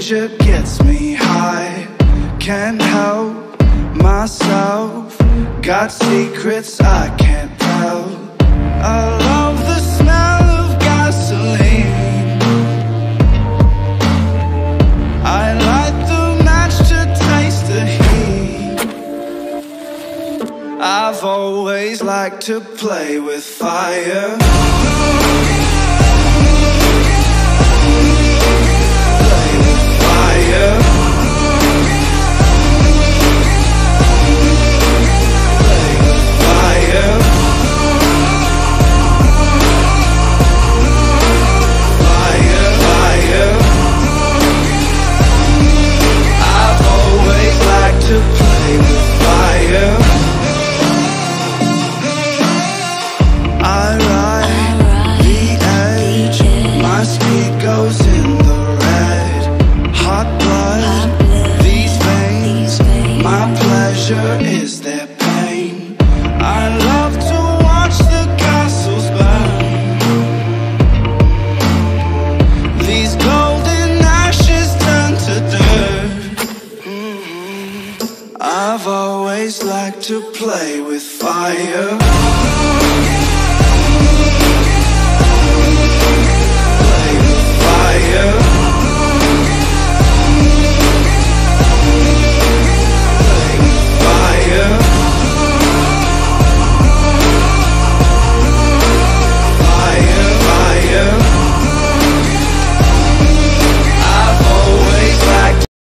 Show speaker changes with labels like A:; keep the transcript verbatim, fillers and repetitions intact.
A: pleasure gets me high. Can't help myself, got secrets I can't tell. I love the smell of gasoline. I light the match to taste the heat. I've always liked to play with fire. Play with fire. To play with fire. I ride the edge, my speed goes in the red. Hot blood, these veins, my pleasure is their pain. I love to watch the castles burn. These golden ashes turn to dirt. I've always liked to play with fire. Play with fire.